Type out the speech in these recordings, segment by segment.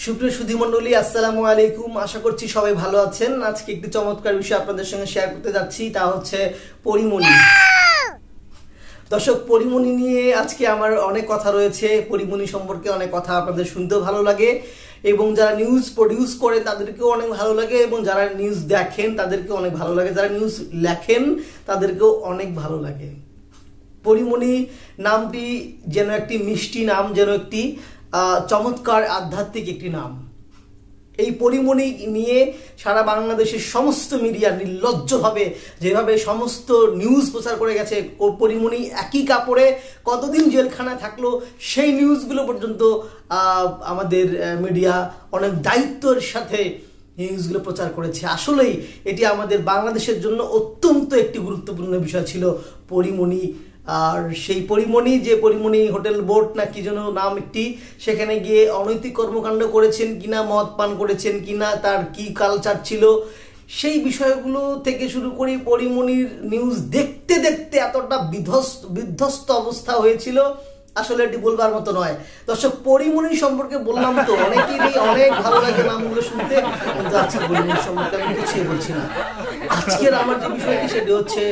সুপ্রিয় সুধীমণ্ডলী, আসসালামু আলাইকুম। আশা করছি সবাই ভালো আছেন। আজকে একটি চমৎকার বিষয় আপনাদের সঙ্গে শেয়ার করতে যাচ্ছি, তা হচ্ছে পরিমণি। দর্শক, পরিমণি নিয়ে আজকে আমার অনেক কথা রয়েছে। পরিমণি সম্পর্কে অনেক কথা আপনাদের শুনতেও ভালো লাগে, এবং যারা নিউজ প্রডিউস করে তাদেরকেও অনেক ভালো লাগে, এবং যারা নিউজ দেখেন তাদেরকেও অনেক ভালো লাগে, যারা নিউজ লেখেন তাদেরকেও অনেক ভালো লাগে। পরিমণি নামটি যেন একটি মিষ্টি নাম, যেন একটি চমৎকার আধ্যাত্মিক একটি নাম। এই পরিমণি নিয়ে সারা বাংলাদেশের সমস্ত মিডিয়া নির্লজ্জভাবে যেভাবে সমস্ত নিউজ প্রচার করে গেছে, পরিমণি একই কাপড়ে কতদিন জেলখানায় থাকলো সেই নিউজগুলো পর্যন্ত আমাদের মিডিয়া অনেক দায়িত্বের সাথে নিউজগুলো প্রচার করেছে। আসলেই এটি আমাদের বাংলাদেশের জন্য অত্যন্ত একটি গুরুত্বপূর্ণ বিষয় ছিল পরিমণি। আর সেই পরিমণি, যে পরিমণি হোটেল বোর্ড না কি যেন নাম একটি, সেখানে গিয়ে অনৈতিক কর্মকাণ্ড করেছেন কিনা, মদ পান করেছেন কিনা, তার কি কালচার ছিল, সেই বিষয়গুলো থেকে শুরু করে পরিমণির নিউজ দেখতে দেখতে এতটা বিধ্বস্ত অবস্থা হয়েছিল, আসলে এটি বলবার মতো নয়। দর্শক, পরিমণি সম্পর্কে বললাম তো অনেকেরই অনেক ভালো লাগে নামগুলো শুনতে, কিন্তু আজকে পরিমণি সম্পর্কে আমি কিছুই বলছি না। আজকের আমার যে বিষয়টি সেটি হচ্ছে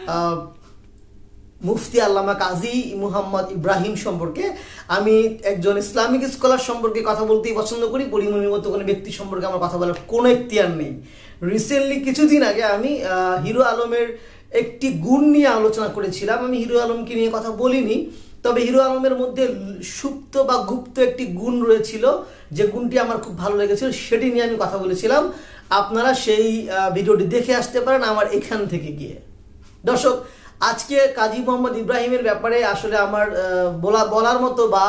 মুফতি আল্লামা কাজী মুহাম্মদ ইব্রাহিম সম্পর্কে। আমি একজন ইসলামিক স্কলার সম্পর্কে কথা বলতেই পছন্দ করি, পরিমণির মতো কোনো ব্যক্তি সম্পর্কে আমার কথা বলার কোনো এখতিয়ার নেই। রিসেন্টলি কিছুদিন আগে আমি হিরো আলমের একটি গুণ নিয়ে আলোচনা করেছিলাম। আমি হিরো আলমকে নিয়ে কথা বলিনি, তবে হিরো আলমের মধ্যে সুপ্ত বা গুপ্ত একটি গুণ রয়েছিল, যে গুণটি আমার খুব ভালো লেগেছিল, সেটি নিয়ে আমি কথা বলেছিলাম। আপনারা সেই ভিডিওটি দেখে আসতে পারেন আমার এখান থেকে গিয়ে। দর্শক, আজকে কাজী মোহাম্মদ ইব্রাহিমের ব্যাপারে আসলে আমার বলার মতো বা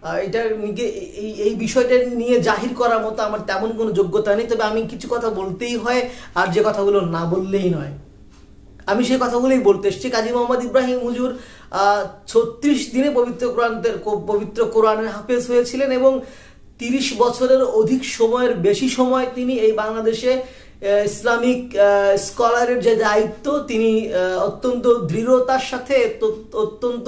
এই বিষয়টা নিয়ে জাহির করার মতো আমার তেমন কোনো যোগ্যতা নেই, তবে আমি কিছু কথা বলতেই হয়, আর যে কথাগুলো না বললেই নয়। আমি সেই কথাগুলোই বলতে এসেছি। কাজী মোহাম্মদ ইব্রাহিম হুজুর 36 দিনে পবিত্র কোরআনের হাফেজ হয়েছিলেন, এবং 30 বছরের অধিক সময়ের বেশি সময় তিনি এই বাংলাদেশে ইসলামিক স্কলারের যে দায়িত্ব, তিনি অত্যন্ত দৃঢ়তার সাথে, অত্যন্ত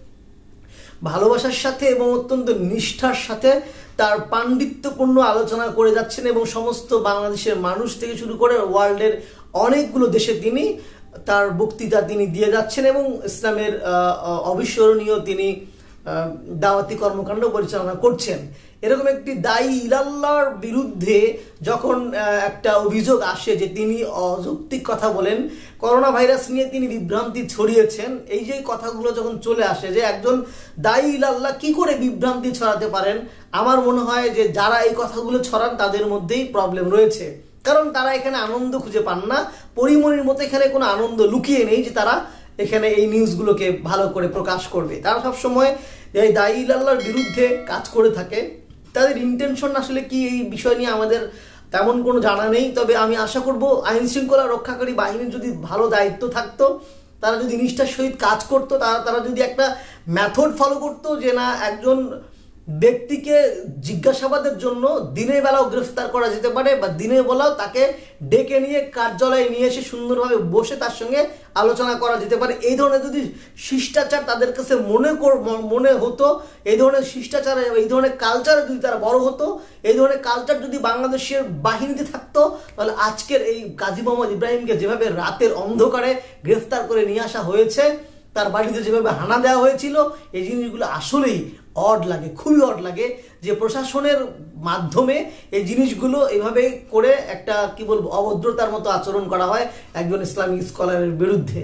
ভালোবাসার সাথে এবং অত্যন্ত নিষ্ঠার সাথে তার পাণ্ডিত্যপূর্ণ আলোচনা করে যাচ্ছেন, এবং সমস্ত বাংলাদেশের মানুষ থেকে শুরু করে ওয়ার্ল্ডের অনেকগুলো দেশে তিনি তার বক্তৃতা তিনি দিয়ে যাচ্ছেন, এবং ইসলামের অবিস্মরণীয় তিনি দাওয়াতি কর্মকাণ্ড পরিচালনা করছেন। এরকম একটি দায়ী ইলাল্লাহর বিরুদ্ধে যখন একটা অভিযোগ আসে যে তিনি অযৌক্তিক কথা বলেন, করোনা ভাইরাস নিয়ে তিনি বিভ্রান্তি ছড়িয়েছেন, এই যে কথাগুলো যখন চলে আসে যে একজন দায়ী ইলাল্লাহ কি করে বিভ্রান্তি ছড়াতে পারেন, আমার মনে হয় যে যারা এই কথাগুলো ছড়ান তাদের মধ্যেই প্রবলেম রয়েছে, কারণ তারা এখানে আনন্দ খুঁজে পান না। পরিমণির মতো এখানে কোনো আনন্দ লুকিয়ে নেই যে তারা এখানে এই নিউজগুলোকে ভালো করে প্রকাশ করবে। তারা সবসময় এই দায়ী ইলাল্লাহর বিরুদ্ধে কাজ করে থাকে। তাদের ইন্টেনশন আসলে কি এই বিষয় নিয়ে আমাদের তেমন কোনো জানা নেই, তবে আমি আশা করব আইন শৃঙ্খলা রক্ষাকারী বাহিনীর যদি ভালো দায়িত্ব থাকতো, তারা যদি নিষ্ঠার সহিত কাজ করতো, তারা যদি একটা মেথড ফলো করতো যে না, একজন ব্যক্তিকে জিজ্ঞাসাবাদের জন্য দিনের বেলাও গ্রেফতার করা যেতে পারে, বা দিনের বেলাও তাকে ডেকে নিয়ে কার্যালয়ে নিয়ে এসে সুন্দরভাবে বসে তার সঙ্গে আলোচনা করা যেতে পারে, এই ধরনের যদি শিষ্টাচার তাদের কাছে মনে হতো, এই ধরনের শিষ্টাচার, এই ধরনের কালচার যদি তারা বড় হতো, এই ধরনের কালচার যদি বাংলাদেশের বাহিনীতে থাকতো, তাহলে আজকের এই কাজী মোহাম্মদ ইব্রাহিমকে যেভাবে রাতের অন্ধকারে গ্রেফতার করে নিয়ে আসা হয়েছে, তার বাড়িতে যেভাবে হানা দেওয়া হয়েছিল, এই জিনিসগুলো আসলেই অড লাগে, খুবই অড লাগে যে প্রশাসনের মাধ্যমে এই জিনিসগুলো এভাবে করে একটা কি বলবো অভদ্রতার মতো আচরণ করা হয় একজন ইসলামিক স্কলারের বিরুদ্ধে।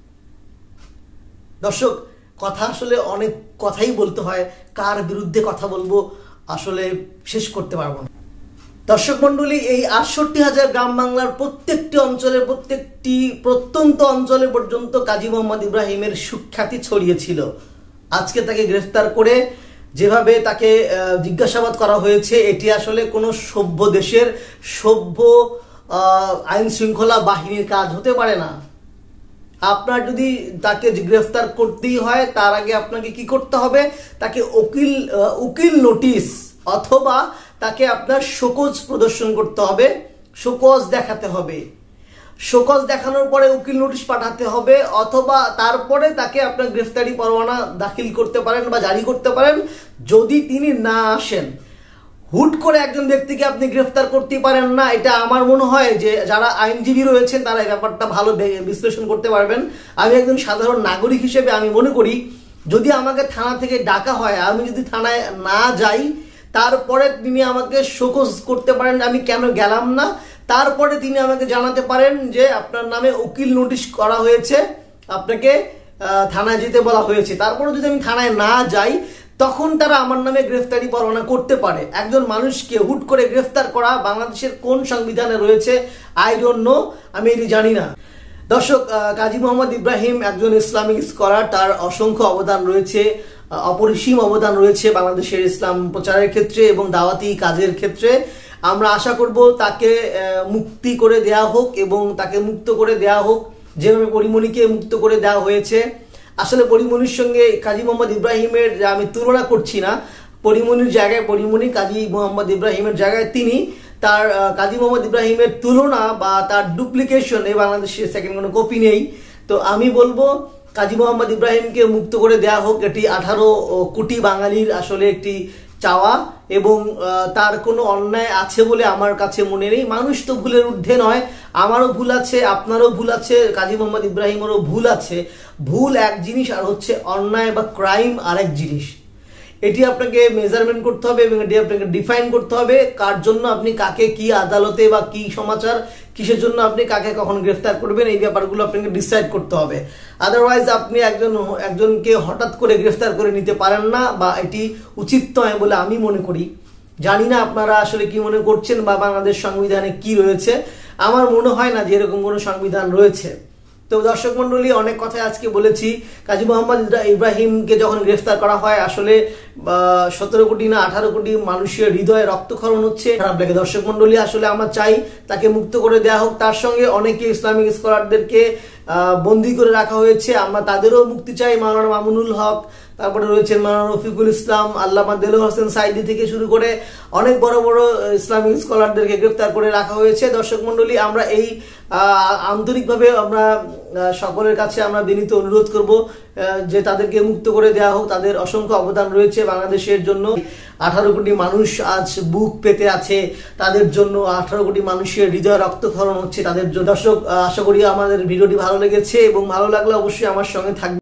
দর্শক, কথা আসলে অনেক কথাই বলতে হয়, কার বিরুদ্ধে কথা বলবো আসলে শেষ করতে পারবো না। দর্শক মন্ডলী, এই 68,000 গ্রাম বাংলার প্রত্যেকটি অঞ্চলে, প্রত্যেকটি প্রত্যন্ত অঞ্চলে পর্যন্ত কাজী মোহাম্মদ ইব্রাহিমের সুখ্যাতি ছড়িয়েছিল। আজকে তাকে গ্রেফতার করে যেভাবে তাকে জিজ্ঞাসাবাদ করা হয়েছে, এটি আসলে কোনো সভ্য দেশের সভ্য আইন শৃঙ্খলা বাহিনীর কাজ হতে পারে না। আপনার যদি তাকে গ্রেফতার করতেই হয়, তার আগে আপনাকে কি করতে হবে, তাকে উকিল নোটিশ অথবা তাকে আপনার শোকজ প্রদর্শন করতে হবে, শোকজ দেখাতে হবে। শোকজ দেখানোর পরে উকিল নোটিশ পাঠাতে হবে, অথবা তারপরে তাকে আপনার গ্রেফতারি পরোয়ানা দাখিল করতে পারেন বা জারি করতে পারেন। যদি তিনি না আসেন, হুট করে একজন ব্যক্তিকে আপনি গ্রেফতার করতে পারেন না, এটা আমার মনে হয় যে যারা আইনজীবী রয়েছেন তারা এই ব্যাপারটা ভালো বিশ্লেষণ করতে পারবেন। আমি একজন সাধারণ নাগরিক হিসেবে আমি মনে করি যদি আমাকে থানা থেকে ডাকা হয়, আমি যদি থানায় না যাই, তারপরে তিনি আমাকে শোকজ করতে পারেন আমি কেন গেলাম না, তারপরে তিনি আমাকে জানাতে পারেন যে আপনার নামে উকিল নোটিশ করা হয়েছে, আপনাকে থানায় যেতে বলা হয়েছে। তারপরে যদি আমি থানায় না যাই, তখন তারা আমার নামে গ্রেফতারি পরোয়ানা করতে পারে। একজন মানুষকে হুট করে গ্রেফতার করা বাংলাদেশের কোন সংবিধানে রয়েছে আই ডোন্ট নো, আমি এটি জানি না। দর্শক, কাজী মোহাম্মদ ইব্রাহিম একজন ইসলামিক স্কলার, তার অসংখ্য অবদান রয়েছে, অপরিসীম অবদান রয়েছে বাংলাদেশের ইসলাম প্রচারের ক্ষেত্রে এবং দাওয়াতি কাজের ক্ষেত্রে। আমরা আশা করব তাকে মুক্তি করে দেয়া হোক এবং তাকে মুক্ত করে দেয়া হোক যেভাবে পরিমণিকে মুক্ত করে দেওয়া হয়েছে। আসলে পরিমণির সঙ্গে কাজী মোহাম্মদ ইব্রাহিমের আমি তুলনা করছি না, পরিমণির জায়গায় পরিমণি, কাজী মোহাম্মদ ইব্রাহিমের জায়গায় তিনি। তার কাজী মোহাম্মদ ইব্রাহিমের তুলনা বা তার ডুপ্লিকেশন এই বাংলাদেশে সেকেন্ড কোনো কপি নেই। তো আমি বলবো কাজী মোহাম্মদ ইব্রাহিমকে মুক্ত করে দেয়া হোক, এটি 18 কোটি বাঙালির আসলে একটি চাওয়া এবং তার কোনো অন্যায় আছে বলে আমার কাছে মনে নেই। মানুষ তো ভুলের ঊর্ধ্বে নয়, আমারও ভুল আছে, আপনারও ভুল আছে, কাজী মোহাম্মদ ইব্রাহিমেরও ভুল আছে। ভুল এক জিনিস আর হচ্ছে অন্যায় বা ক্রাইম আরেক জিনিস। এটি আপনাকে মেজারমেন্ট করতে হবে এবং এটি আপনাকে ডিফাইন করতে হবে কার জন্য আপনি কাকে কি আদালতে বা কি সমাচার কিসের জন্য আপনি কাকে কখন গ্রেফতার করবেন, এই ব্যাপারগুলো আপনাকে ডিসাইড করতে হবে। আদারওয়াইজ আপনি একজনকে হঠাৎ করে গ্রেফতার করে নিতে পারেন না বা এটি উচিত নয় বলে আমি মনে করি। জানি না আপনারা আসলে কি মনে করছেন বা বাংলাদেশ সংবিধানে কি রয়েছে। আমার মনে হয় না যে এরকম কোনো সংবিধান রয়েছে। তো দর্শক মন্ডলী, অনেক কথা আজকে বলেছি। কাজী মোহাম্মদ ইব্রাহিমকে যখন গ্রেফতার করা হয় আসলে 17 কোটি না 18 কোটি মানুষের হৃদয়ে রক্তক্ষরণ হচ্ছে। খারাপ লাগে দর্শক মন্ডলী, আসলে আমরা চাই তাকে মুক্ত করে দেওয়া হোক। তার সঙ্গে অনেকে ইসলামিক স্কলারদেরকে বন্দী করে রাখা হয়েছে, আমরা তাদেরও মুক্তি চাই। মাওলানা মামুনুল হক, তারপরে রয়েছেন মাওলানা রফিকুল ইসলাম, আল্লামা দেলোয়ার হোসেন সাইদি থেকে শুরু করে অনেক বড় বড় ইসলামিক স্কলারদেরকে গ্রেফতার করে রাখা হয়েছে। দর্শক মন্ডলী, আমরা এই আন্তরিকভাবে আমরা সকলের কাছে আমরা বিনীত অনুরোধ করব যে তাদেরকে মুক্ত করে দেওয়া হোক। তাদের অসংখ্য অবদান রয়েছে বাংলাদেশের জন্য। 18 কোটি মানুষ আজ বুক পেতে আছে তাদের জন্য, 18 কোটি মানুষের হৃদয় রক্তক্ষরণ হচ্ছে তাদের জন্য। দর্শক, আশা করি আমাদের ভিডিওটি ভালো লেগেছে এবং ভালো লাগলে অবশ্যই আমার সঙ্গে থাকবে।